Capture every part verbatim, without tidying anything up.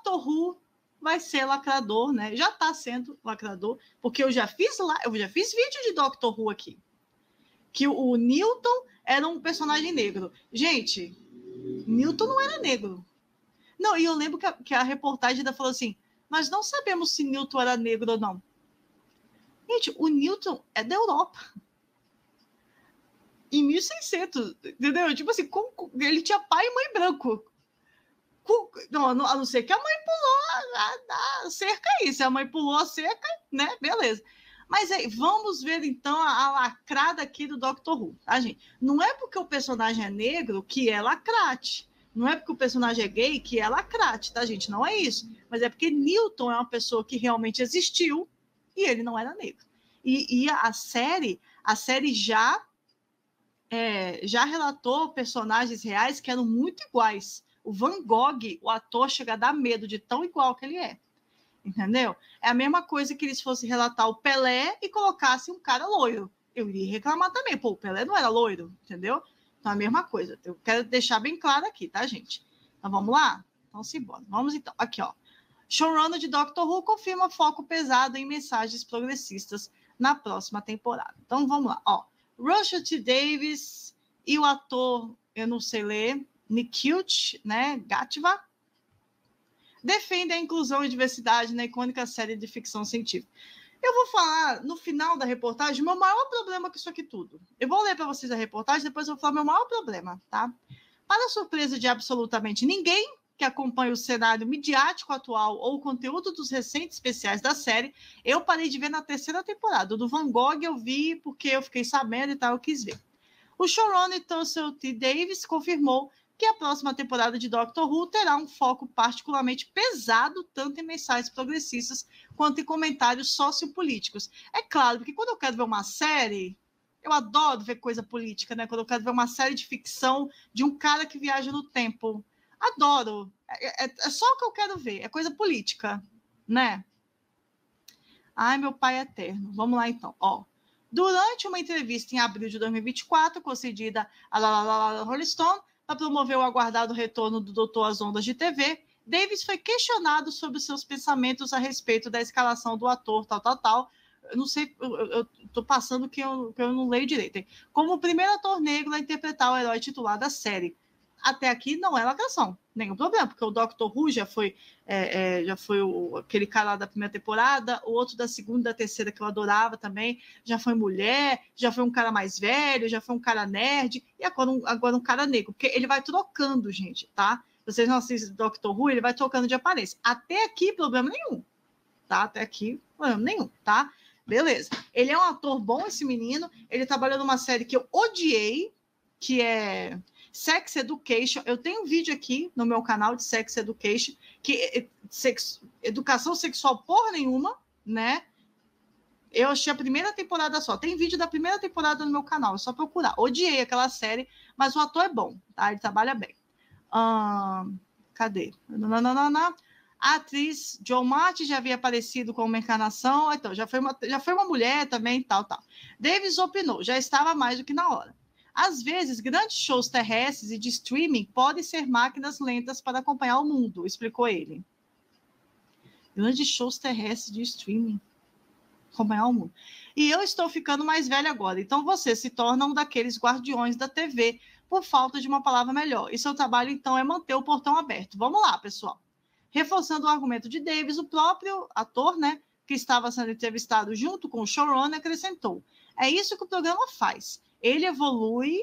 Doctor Who vai ser lacrador, né? Já está sendo lacrador, porque eu já fiz lá, eu já fiz vídeo de Doctor Who aqui. Que o, o Newton era um personagem negro. Gente, Newton não era negro. Não, e eu lembro que a, que a reportagem ainda falou assim, mas não sabemos se Newton era negro ou não. Gente, o Newton é da Europa. Em mil e seiscentos, entendeu? Tipo assim, com, ele tinha pai e mãe branco. Com, não, a não ser que a mãe pulou a, a, a cerca aí. Se a mãe pulou a cerca, né? Beleza. Mas aí, vamos ver então a, a lacrada aqui do Doctor Who, tá, gente? Não é porque o personagem é negro que é lacrate. Não é porque o personagem é gay que é lacrate, tá, gente? Não é isso. Mas é porque Newton é uma pessoa que realmente existiu e ele não era negro. E, e a, a série, a série já, é, já relatou personagens reais que eram muito iguais. O Van Gogh, o ator, chega a dar medo de tão igual que ele é. Entendeu? É a mesma coisa que eles fossem relatar o Pelé e colocassem um cara loiro. Eu iria reclamar também. Pô, o Pelé não era loiro, entendeu? Então, é a mesma coisa. Eu quero deixar bem claro aqui, tá, gente? Então, vamos lá? Então, simbora. Vamos então. Aqui, ó. Showrunner de Doctor Who confirma foco pesado em mensagens progressistas na próxima temporada. Então, vamos lá. Ó, Russell T. Davies e o ator, eu não sei ler, Nikhil, né, Gatva, defendem a inclusão e diversidade na icônica série de ficção científica. Eu vou falar, no final da reportagem, o meu maior problema com isso aqui tudo. Eu vou ler para vocês a reportagem, depois eu vou falar o meu maior problema, tá? Para a surpresa de absolutamente ninguém que acompanha o cenário midiático atual ou o conteúdo dos recentes especiais da série, eu parei de ver na terceira temporada. O do Van Gogh eu vi porque eu fiquei sabendo e tal, eu quis ver. O showrunner Russell T. Davies confirmou que a próxima temporada de Doctor Who terá um foco particularmente pesado tanto em mensagens progressistas quanto em comentários sociopolíticos. É claro, porque quando eu quero ver uma série, eu adoro ver coisa política, né? Quando eu quero ver uma série de ficção de um cara que viaja no tempo. Adoro. É, é, é só o que eu quero ver, é coisa política, né? Ai, meu pai eterno. Vamos lá, então. Ó. Durante uma entrevista em abril de dois mil e vinte e quatro, concedida a Rolling Stone, para promover o aguardado retorno do Doutor às ondas de T V, Davis foi questionado sobre seus pensamentos a respeito da escalação do ator, tal, tal, tal. Eu não sei, eu estou passando que eu, que eu não leio direito. Como o primeiro ator negro a interpretar o herói titular da série. Até aqui não é lacração, nenhum problema, porque o Doctor Who já foi, é, é, já foi o, aquele cara lá da primeira temporada, o outro da segunda e da terceira que eu adorava também, já foi mulher, já foi um cara mais velho, já foi um cara nerd, e agora um, agora um cara negro, porque ele vai trocando, gente, tá? Vocês não assistem Doctor Who, ele vai trocando de aparência. Até aqui, problema nenhum, tá? Até aqui, problema nenhum, tá? Beleza. Ele é um ator bom, esse menino, ele trabalhou numa série que eu odiei, que é Sex Education. Eu tenho um vídeo aqui no meu canal de Sex Education, que sex, educação sexual porra nenhuma, né? Eu achei a primeira temporada só. Tem vídeo da primeira temporada no meu canal, é só procurar. Odiei aquela série, mas o ator é bom, tá? Ele trabalha bem. Hum, cadê? Nananana. A atriz Jo Martin já havia aparecido como uma encarnação, então já foi uma, já foi uma mulher também, tal, tal. Davis opinou, já estava mais do que na hora. Às vezes, grandes shows terrestres e de streaming podem ser máquinas lentas para acompanhar o mundo, explicou ele. Grandes shows terrestres de streaming. Acompanhar o mundo. E eu estou ficando mais velha agora, então você se torna um daqueles guardiões da T V, por falta de uma palavra melhor. E seu trabalho, então, é manter o portão aberto. Vamos lá, pessoal. Reforçando o argumento de Davis, o próprio ator, né, que estava sendo entrevistado junto com o showrunner, acrescentou. É isso que o programa faz. Ele evolui,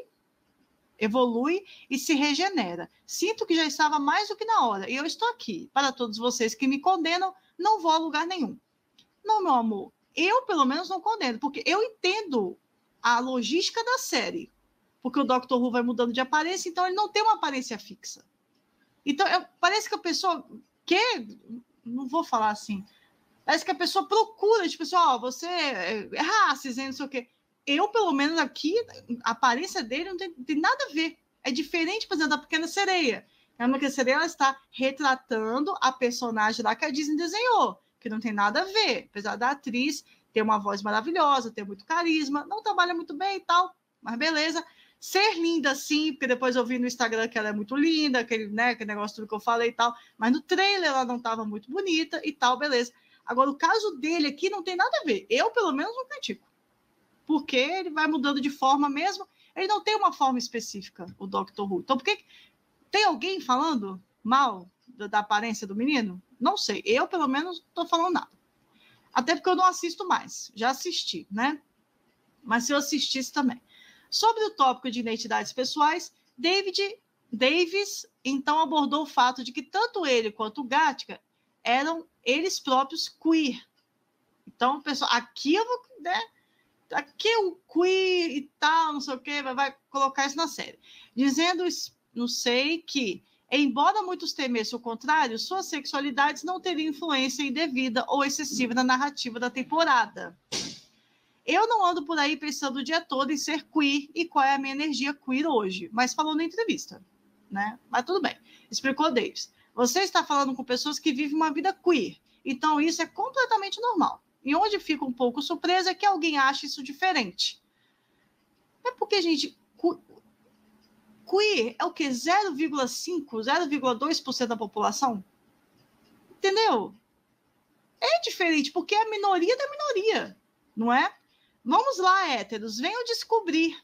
evolui e se regenera. Sinto que já estava mais do que na hora, e eu estou aqui. Para todos vocês que me condenam, não vou a lugar nenhum. Não, meu amor, eu pelo menos não condeno, porque eu entendo a logística da série, porque o Doctor Who vai mudando de aparência, então ele não tem uma aparência fixa. Então, eu, parece que a pessoa quer, não vou falar assim, parece que a pessoa procura, tipo assim, ó, você é racismo, não sei o quê. Eu, pelo menos aqui, a aparência dele não tem, tem nada a ver. É diferente, por exemplo, da Pequena Sereia. A Pequena Sereia, ela está retratando a personagem lá que a Disney desenhou, que não tem nada a ver. Apesar da atriz ter uma voz maravilhosa, ter muito carisma, não trabalha muito bem e tal, mas beleza. Ser linda, sim, porque depois eu vi no Instagram que ela é muito linda, aquele, né, aquele negócio tudo que eu falei e tal, mas no trailer ela não estava muito bonita e tal, beleza. Agora, o caso dele aqui não tem nada a ver. Eu, pelo menos, não critico. Porque ele vai mudando de forma mesmo. Ele não tem uma forma específica, o doutor Who. Então, por que tem alguém falando mal da, da aparência do menino? Não sei. Eu, pelo menos, não estou falando nada. Até porque eu não assisto mais. Já assisti, né? Mas se eu assistisse também. Sobre o tópico de identidades pessoais, David Davis, então, abordou o fato de que tanto ele quanto o Gattaca eram eles próprios queer. Então, pessoal, aqui eu vou... Né? Aqui é o queer e tal, não sei o quê, vai, vai colocar isso na série. Dizendo, não sei, que, embora muitos temessem o contrário, suas sexualidades não teriam influência indevida ou excessiva na narrativa da temporada. Eu não ando por aí pensando o dia todo em ser queer e qual é a minha energia queer hoje, mas falou na entrevista, né? Mas tudo bem. Explicou Davis. Você está falando com pessoas que vivem uma vida queer, então isso é completamente normal. E onde fica um pouco surpresa é que alguém acha isso diferente. É porque, gente, queer é o quê? zero vírgula cinco, zero vírgula dois por cento da população? Entendeu? É diferente, porque é a minoria da minoria, não é? Vamos lá, héteros, venham descobrir.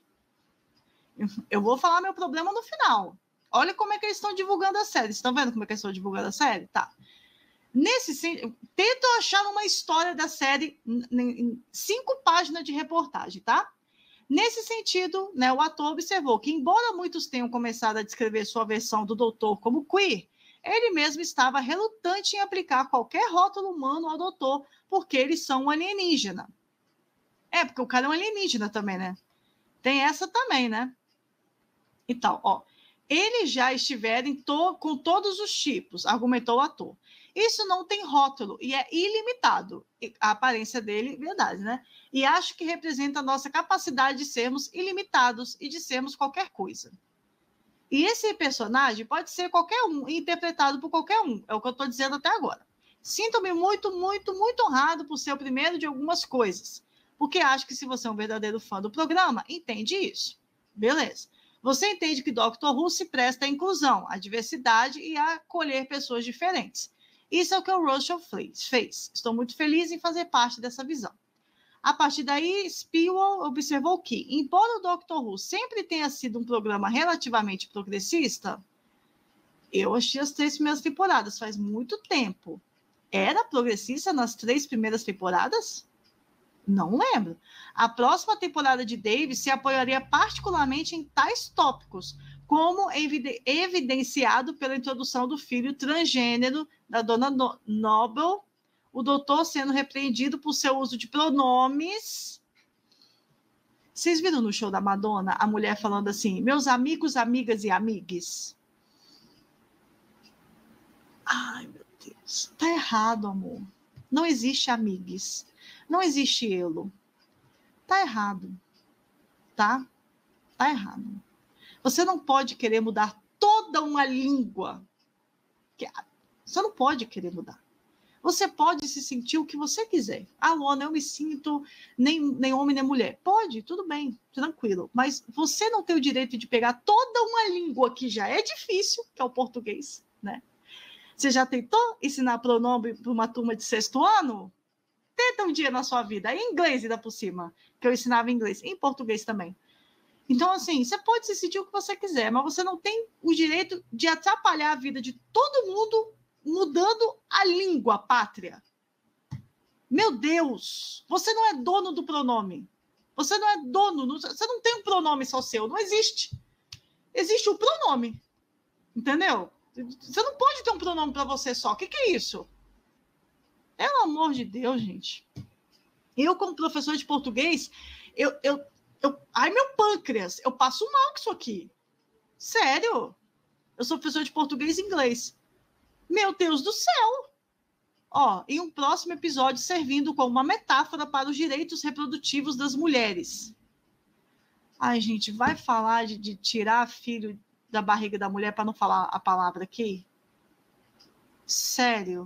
Eu vou falar meu problema no final. Olha como é que eles estão divulgando a série. Estão vendo como é que eles estão divulgando a série? Tá. Nesse sentido, tento achar uma história da série em cinco páginas de reportagem, tá? Nesse sentido, né, o ator observou que, embora muitos tenham começado a descrever sua versão do doutor como queer, ele mesmo estava relutante em aplicar qualquer rótulo humano ao doutor, porque eles são um alienígena. É, porque o cara é um alienígena também, né? Tem essa também, né? Então, ó, eles já estiverem to- com todos os tipos, argumentou o ator. Isso não tem rótulo e é ilimitado. A aparência dele, verdade, né? E acho que representa a nossa capacidade de sermos ilimitados e de sermos qualquer coisa. E esse personagem pode ser qualquer um, interpretado por qualquer um. É o que eu estou dizendo até agora. Sinto-me muito, muito, muito honrado por ser o primeiro de algumas coisas. Porque acho que se você é um verdadeiro fã do programa, entende isso. Beleza. Você entende que doutor Who se presta à inclusão, à diversidade e a acolher pessoas diferentes. Isso é o que o Russell fez. Estou muito feliz em fazer parte dessa visão. A partir daí, Spewell observou que, embora o doutor Who sempre tenha sido um programa relativamente progressista, eu achei as três primeiras temporadas, faz muito tempo. Era progressista nas três primeiras temporadas? Não lembro. A próxima temporada de Davis se apoiaria particularmente em tais tópicos, como evidenciado pela introdução do filho transgênero da dona no- Noble, o doutor sendo repreendido por seu uso de pronomes. Vocês viram no show da Madonna a mulher falando assim, meus amigos, amigas e amigues? Ai, meu Deus. Tá errado, amor. Não existe amigues. Não existe elo. Tá errado. Tá? Tá errado. Você não pode querer mudar toda uma língua. Você não pode querer mudar. Você pode se sentir o que você quiser. Ah, Luana, eu me sinto nem, nem homem nem mulher. Pode, tudo bem, tranquilo. Mas você não tem o direito de pegar toda uma língua que já é difícil, que é o português, né? Você já tentou ensinar pronome para uma turma de sexto ano? Tenta um dia na sua vida, em inglês ainda por cima, que eu ensinava inglês, em português também. Então, assim, você pode se sentir o que você quiser, mas você não tem o direito de atrapalhar a vida de todo mundo mudando a língua pátria. Meu Deus, você não é dono do pronome. Você não é dono, você não tem um pronome só seu, não existe. Existe o pronome, entendeu? Você não pode ter um pronome para você só. O que, que é isso? Pelo amor de Deus, gente. Eu, como professor de português, eu, eu, eu... Ai, meu pâncreas, eu passo mal com isso aqui. Sério. Eu sou professor de português e inglês. Meu Deus do céu. Ó, em um próximo episódio, servindo como uma metáfora para os direitos reprodutivos das mulheres. Ai, gente, vai falar de, de tirar filho da barriga da mulher para não falar a palavra aqui? Sério.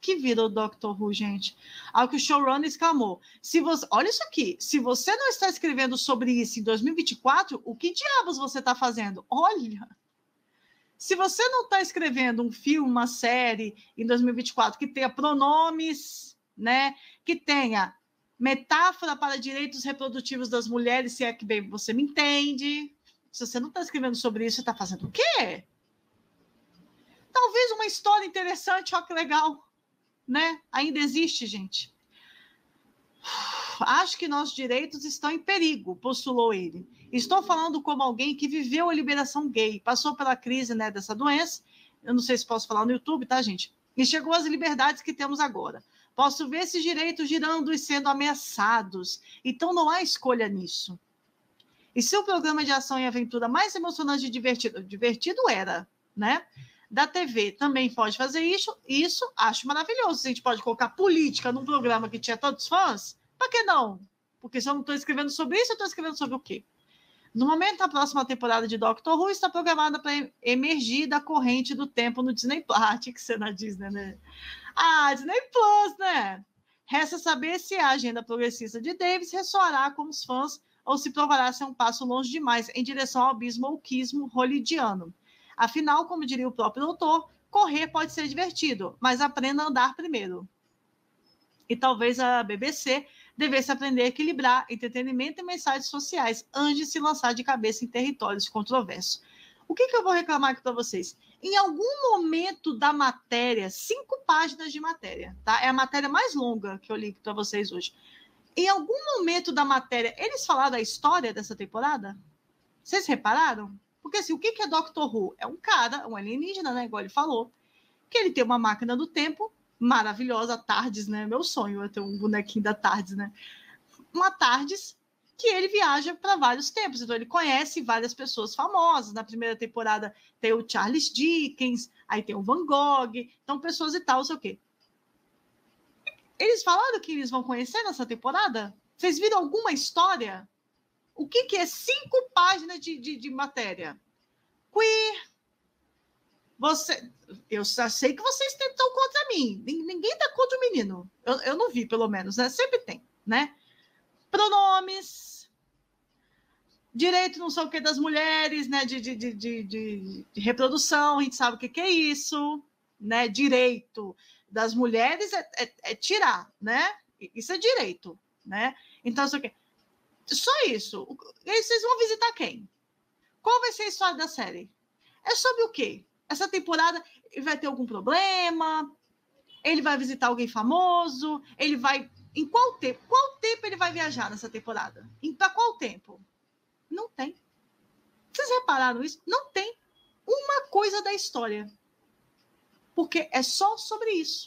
que virou Doctor Who, gente? Ao que o showrunner exclamou. Se você, olha isso aqui. Se você não está escrevendo sobre isso em dois mil e vinte e quatro, o que diabos você está fazendo? Olha. Se você não está escrevendo um filme, uma série em dois mil e vinte e quatro que tenha pronomes, né? Que tenha metáfora para direitos reprodutivos das mulheres, se é que bem você me entende. Se você não está escrevendo sobre isso, você está fazendo o quê? Talvez uma história interessante, ó, que legal. Né? Ainda existe, gente. Acho que nossos direitos estão em perigo, postulou ele. Estou falando como alguém que viveu a liberação gay, passou pela crise, né, dessa doença. Eu não sei se posso falar no YouTube, tá, gente? E chegou às liberdades que temos agora. Posso ver esses direitos girando e sendo ameaçados. Então não há escolha nisso. E se o programa de ação e aventura mais emocionante e divertido, divertido era, né? Da T V também pode fazer isso, isso acho maravilhoso. Se a gente pode colocar política num programa que tinha tantos fãs, por que não? Porque se eu não estou escrevendo sobre isso, eu estou escrevendo sobre o quê? No momento, a próxima temporada de Doctor Who está programada para emergir da corrente do tempo no Disney Plus. Ah, tinha que ser na Disney, né? Ah, Disney Plus, né? Resta saber se a agenda progressista de Davis ressoará com os fãs ou se provará ser um passo longe demais em direção ao abismo wokeismo hollywoodiano. Afinal, como diria o próprio doutor, correr pode ser divertido, mas aprenda a andar primeiro. E talvez a B B C devesse aprender a equilibrar entretenimento e mensagens sociais antes de se lançar de cabeça em territórios controversos. O que, que eu vou reclamar aqui para vocês? Em algum momento da matéria, cinco páginas de matéria, tá? É a matéria mais longa que eu li para vocês hoje. Em algum momento da matéria, eles falaram a história dessa temporada? Vocês repararam? Porque assim, o que é Doctor Who? É um cara, um alienígena, né? Igual ele falou, que ele tem uma máquina do tempo maravilhosa, a TARDIS, né? Meu sonho é ter um bonequinho da TARDIS, né? Uma TARDIS que ele viaja para vários tempos. Então, ele conhece várias pessoas famosas. Na primeira temporada tem o Charles Dickens, aí tem o Van Gogh, então pessoas e tal, não sei o quê. Eles falaram que eles vão conhecer nessa temporada? Vocês viram alguma história? O que, que é cinco páginas de, de, de matéria? Queer. Você, eu só sei que vocês estão contra mim. Ninguém está contra o menino. Eu, eu não vi, pelo menos, né? Sempre tem, né? Pronomes, direito não sei o que das mulheres, né? De, de, de, de, de reprodução, a gente sabe o que, que é isso, né? Direito das mulheres é, é, é tirar, né? Isso é direito, né? Então, só, que, só isso. E aí vocês vão visitar quem? Qual vai ser a história da série? É sobre o quê? Essa temporada ele vai ter algum problema? Ele vai visitar alguém famoso? Ele vai... Em qual tempo? Qual tempo ele vai viajar nessa temporada? Para qual tempo? Não tem. Vocês repararam isso? Não tem uma coisa da história. Porque é só sobre isso.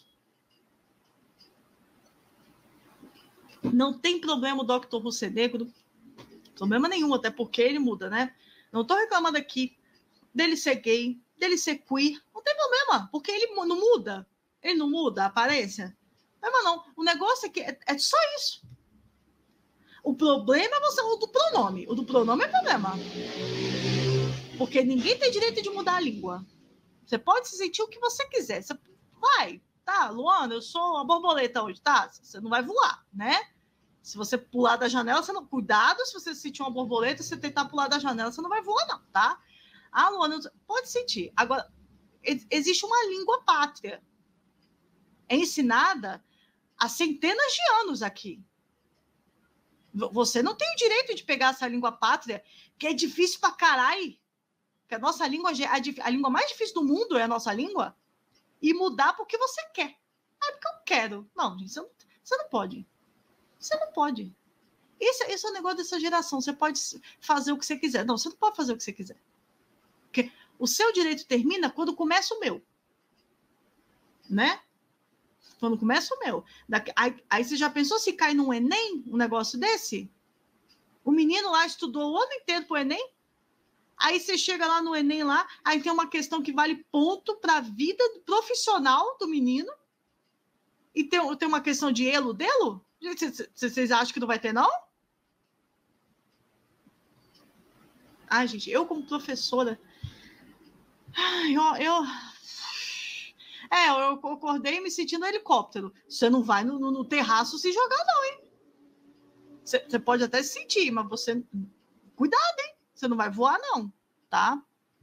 Não tem problema o doutor Who ser negro. Problema nenhum, até porque ele muda, né? Não estou reclamando aqui dele ser gay, dele ser queer. Não tem problema, porque ele não muda. Ele não muda a aparência. Não, não. O negócio é que é, é só isso. O problema é você, o do pronome. O do pronome é problema. Porque ninguém tem direito de mudar a língua. Você pode se sentir o que você quiser. Você vai, tá, Luana, eu sou a borboleta hoje, tá? Você não vai voar, né? Se você pular da janela, você não... Cuidado, se você sentir uma borboleta, se você tentar pular da janela, você não vai voar, não, tá? Ah, Luana, pode sentir. Agora, existe uma língua pátria. É ensinada há centenas de anos aqui. Você não tem o direito de pegar essa língua pátria, que é difícil pra caralho. Que a nossa língua, a língua mais difícil do mundo é a nossa língua, e mudar porque você quer. Ah, porque eu quero. Não, gente, você não, você não pode. Você não pode. Esse, esse é o negócio dessa geração. Você pode fazer o que você quiser. Não, você não pode fazer o que você quiser. Porque o seu direito termina quando começa o meu. Né? Quando começa o meu. Daqui, aí, aí você já pensou se cai num Enem, um negócio desse? O menino lá estudou o ano inteiro pro Enem. Aí você chega lá no Enem, lá, aí tem uma questão que vale ponto para a vida profissional do menino. E tem, tem uma questão de elo delo? Vocês acham que não vai ter, não? Ai, gente, eu como professora... Ai, eu, eu... É, eu acordei me sentindo no helicóptero. Você não vai no, no, no terraço se jogar, não, hein? Você, você pode até se sentir, mas você... Cuidado, hein? Você não vai voar, não, tá?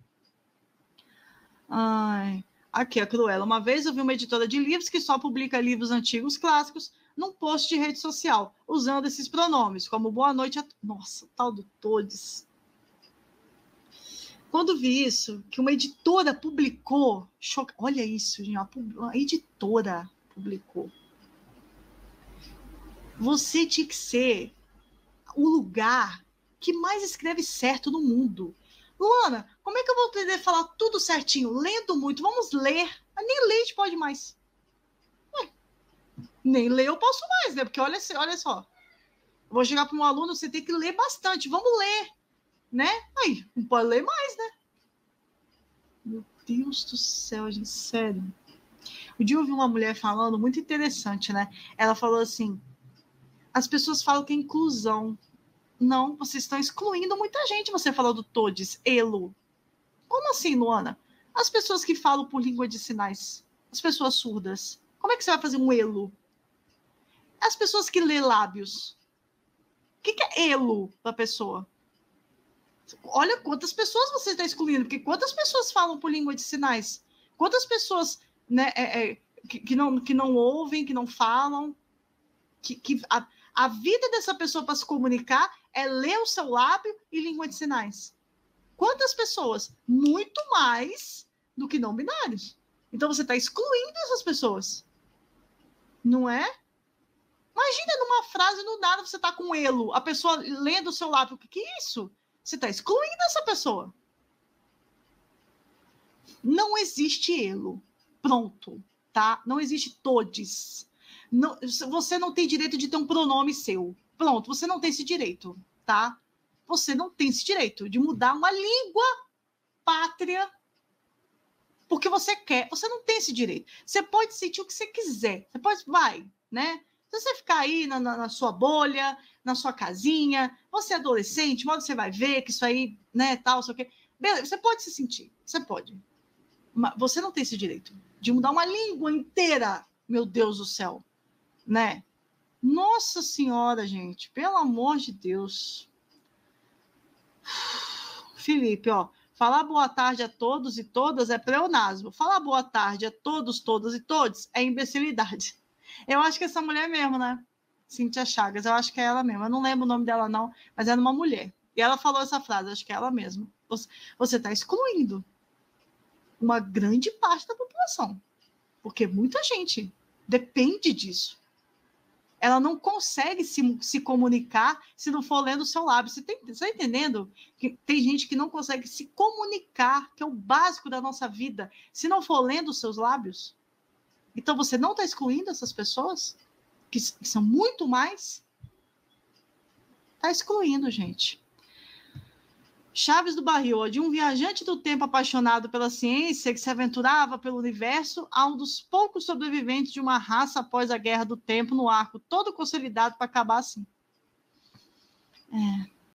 Ai... Aqui, a Cruella. Uma vez eu vi uma editora de livros que só publica livros antigos clássicos num post de rede social, usando esses pronomes, como boa noite a... Nossa, tal do todes. Quando vi isso, que uma editora publicou... Choc... Olha isso, gente. Uma editora publicou. Você tinha que ser o lugar que mais escreve certo no mundo. Luana, como é que eu vou poder falar tudo certinho? Lendo muito, vamos ler. Mas nem ler a gente pode mais. Ué, nem ler eu posso mais, né? Porque olha, olha só. Eu vou chegar para um aluno, você tem que ler bastante. Vamos ler, né? Aí, não pode ler mais, né? Meu Deus do céu, gente, sério. Um dia eu ouvi uma mulher falando, muito interessante, né? Ela falou assim, as pessoas falam que é inclusão. Não, vocês estão excluindo muita gente. Você falou do todes, elo. Como assim, Luana? As pessoas que falam por língua de sinais, as pessoas surdas, como é que você vai fazer um elo? As pessoas que lê lábios. O que, que é elo da pessoa? Olha quantas pessoas você está excluindo, porque quantas pessoas falam por língua de sinais? Quantas pessoas, né, é, é, que, que, não, que não ouvem, que não falam? Que, que a, a vida dessa pessoa para se comunicar é ler o seu lábio e língua de sinais. Quantas pessoas? Muito mais do que não binários. Então você está excluindo essas pessoas. Não é? Imagina numa frase, no nada, você está com elo, a pessoa lendo o seu lábio. O que, que é isso? Você está excluindo essa pessoa. Não existe elo. Pronto. Tá? Não existe todes. Não, você não tem direito de ter um pronome seu. Pronto, você não tem esse direito, tá? Você não tem esse direito de mudar uma língua pátria porque você quer. Você não tem esse direito. Você pode sentir o que você quiser. Você pode, vai, né? Se você ficar aí na, na, na sua bolha, na sua casinha, você é adolescente, mas você vai ver que isso aí, né, tal, sei o quê. Beleza, você pode se sentir. Você pode. Mas você não tem esse direito de mudar uma língua inteira. Meu Deus do céu. Né? Nossa Senhora, gente, pelo amor de Deus. Felipe, ó, falar boa tarde a todos e todas é pleonasmo. Falar boa tarde a todos, todas e todos é imbecilidade. Eu acho que essa mulher mesmo, né? Cíntia Chagas, eu acho que é ela mesma. Eu não lembro o nome dela, não, mas era uma mulher. E ela falou essa frase, acho que é ela mesma. Você está excluindo uma grande parte da população, porque muita gente depende disso. Ela não consegue se, se comunicar se não for lendo o seu lábio. Você está entendendo? Que tem gente que não consegue se comunicar, que é o básico da nossa vida, se não for lendo os seus lábios. Então, você não está excluindo essas pessoas, que, que são muito mais? Está excluindo, gente. Chaves do Barril, de um viajante do tempo apaixonado pela ciência que se aventurava pelo universo a um dos poucos sobreviventes de uma raça após a Guerra do Tempo no arco, todo consolidado para acabar assim. É.